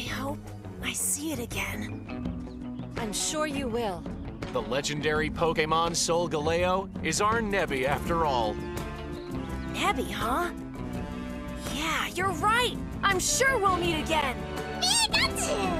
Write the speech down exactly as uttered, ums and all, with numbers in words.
hope I see it again. I'm sure you will. The legendary Pokemon Solgaleo is our Nebby after all. Nebby, huh? Yeah, you're right! I'm sure we'll meet again! Pikachu!